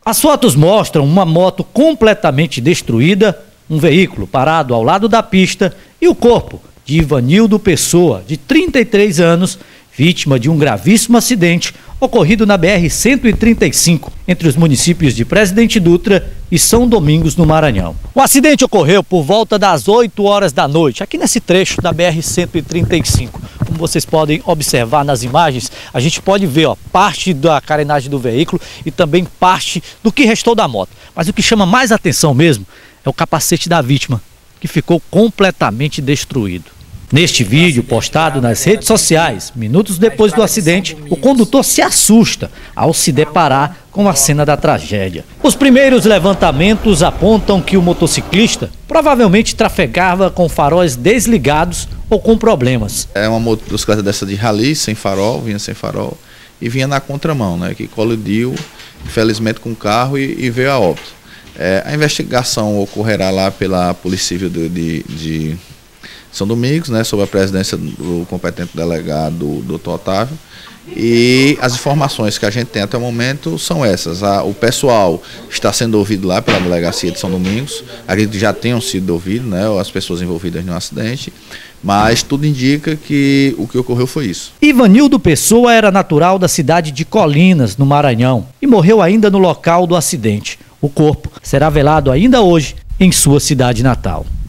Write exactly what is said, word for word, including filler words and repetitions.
As fotos mostram uma moto completamente destruída, um veículo parado ao lado da pista e o corpo de Ivanildo Pessoa, de trinta e três anos, vítima de um gravíssimo acidente ocorrido na B R cento e trinta e cinco, entre os municípios de Presidente Dutra e São Domingos, no Maranhão. O acidente ocorreu por volta das oito horas da noite, aqui nesse trecho da B R cento e trinta e cinco. Como vocês podem observar nas imagens, a gente pode ver ó, parte da carenagem do veículo e também parte do que restou da moto. Mas o que chama mais atenção mesmo é o capacete da vítima, que ficou completamente destruído. Neste vídeo, postado nas redes sociais, minutos depois do acidente, o condutor se assusta ao se deparar com a cena da tragédia. Os primeiros levantamentos apontam que o motociclista provavelmente trafegava com faróis desligados ou com problemas. É uma motocicleta dessa de rally, sem farol, vinha sem farol, e vinha na contramão, né, que colidiu, infelizmente, com o carro e, e veio a óbito. É, a investigação ocorrerá lá pela Polícia Civil de... de, de São Domingos, né, sob a presidência do competente delegado, doutor Otávio, e as informações que a gente tem até o momento são essas. A, o pessoal está sendo ouvido lá pela delegacia de São Domingos, acredito que já tenham sido ouvidos, né, as pessoas envolvidas no acidente, mas tudo indica que o que ocorreu foi isso. Ivanildo Pessoa era natural da cidade de Colinas, no Maranhão, e morreu ainda no local do acidente. O corpo será velado ainda hoje em sua cidade natal.